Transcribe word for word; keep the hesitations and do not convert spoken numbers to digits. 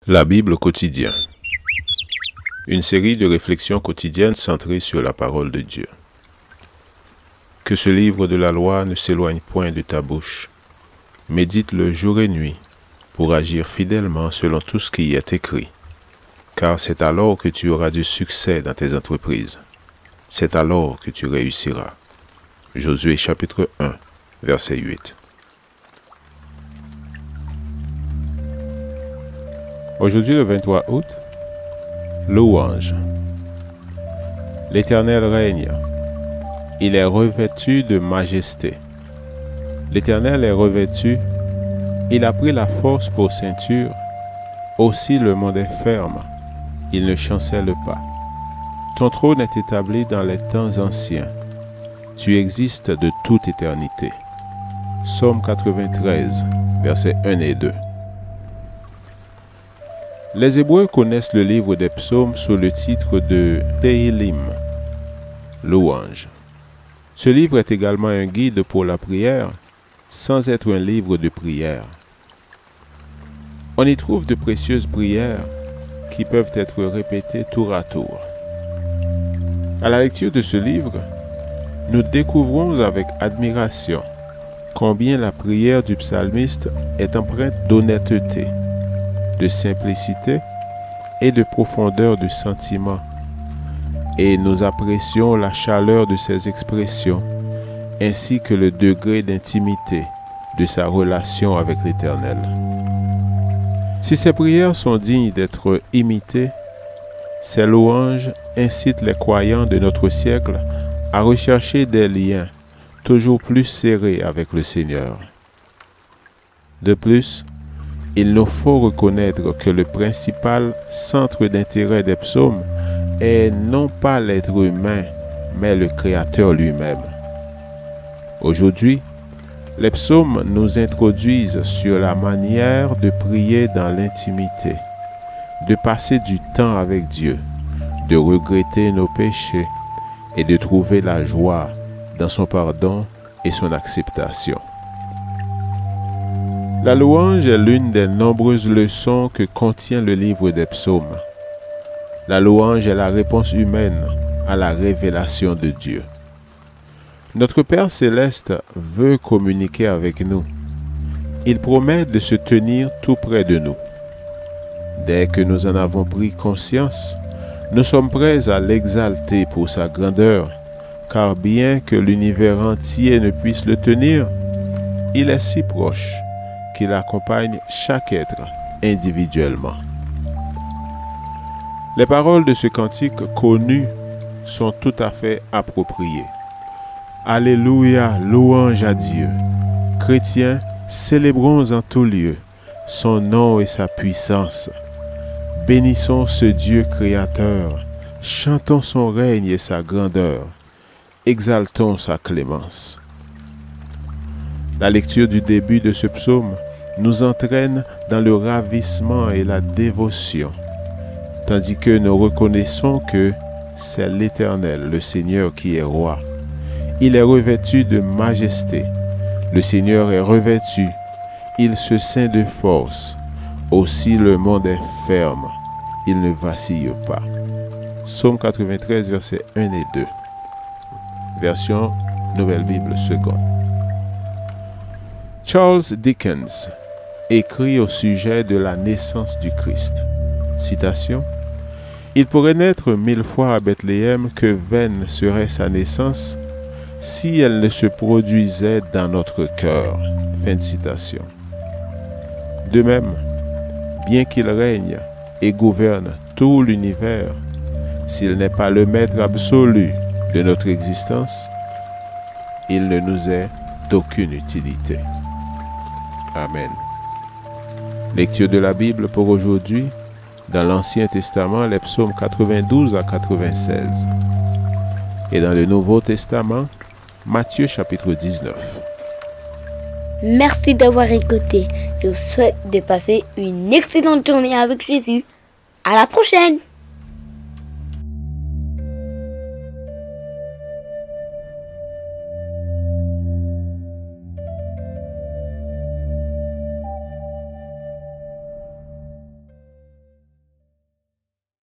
La Bible quotidien. Une série de réflexions quotidiennes centrées sur la parole de Dieu. Que ce livre de la loi ne s'éloigne point de ta bouche. Médite-le jour et nuit pour agir fidèlement selon tout ce qui y est écrit. Car c'est alors que tu auras du succès dans tes entreprises. C'est alors que tu réussiras. Josué chapitre un, verset huit. Aujourd'hui, le vingt-trois août, louange. L'Éternel règne. Il est revêtu de majesté. L'Éternel est revêtu. Il a pris la force pour ceinture. Aussi le monde est ferme. Il ne chancelle pas. Ton trône est établi dans les temps anciens. Tu existes de toute éternité. Psaume quatre-vingt-treize, versets un et deux. Les Hébreux connaissent le livre des psaumes sous le titre de Tehillim, louange. Ce livre est également un guide pour la prière, sans être un livre de prière. On y trouve de précieuses prières qui peuvent être répétées tour à tour. À la lecture de ce livre, nous découvrons avec admiration combien la prière du psalmiste est empreinte d'honnêteté, de simplicité et de profondeur de sentiment, et nous apprécions la chaleur de ses expressions, ainsi que le degré d'intimité de sa relation avec l'Éternel. Si ces prières sont dignes d'être imitées, ces louanges incitent les croyants de notre siècle à rechercher des liens toujours plus serrés avec le Seigneur. De plus, il nous faut reconnaître que le principal centre d'intérêt des psaumes est non pas l'être humain, mais le Créateur lui-même. Aujourd'hui, les psaumes nous introduisent sur la manière de prier dans l'intimité, de passer du temps avec Dieu, de regretter nos péchés et de trouver la joie dans son pardon et son acceptation. La louange est l'une des nombreuses leçons que contient le livre des psaumes. La louange est la réponse humaine à la révélation de Dieu. Notre Père céleste veut communiquer avec nous. Il promet de se tenir tout près de nous. Dès que nous en avons pris conscience, nous sommes prêts à l'exalter pour sa grandeur, car bien que l'univers entier ne puisse le tenir, il est si proche qu'il accompagne chaque être individuellement. Les paroles de ce cantique connu sont tout à fait appropriées. Alléluia, louange à Dieu. Chrétiens, célébrons en tout lieu son nom et sa puissance. Bénissons ce Dieu créateur, chantons son règne et sa grandeur, exaltons sa clémence. La lecture du début de ce psaume nous entraîne dans le ravissement et la dévotion, tandis que nous reconnaissons que c'est l'Éternel, le Seigneur, qui est roi. Il est revêtu de majesté. Le Seigneur est revêtu. Il se ceint de force. Aussi le monde est ferme. Il ne vacille pas. Psaume quatre-vingt-treize, versets un et deux. Version Nouvelle Bible seconde. Charles Dickens écrit au sujet de la naissance du Christ. Citation. Il pourrait naître mille fois à Bethléem, que vaine serait sa naissance si elle ne se produisait dans notre cœur. Fin de citation. De même, bien qu'il règne et gouverne tout l'univers, s'il n'est pas le maître absolu de notre existence, il ne nous est d'aucune utilité. Amen. Lecture de la Bible pour aujourd'hui, dans l'Ancien Testament, les psaumes quatre-vingt-douze à quatre-vingt-seize. Et dans le Nouveau Testament, Matthieu chapitre dix-neuf. Merci d'avoir écouté. Je vous souhaite de passer une excellente journée avec Jésus. À la prochaine!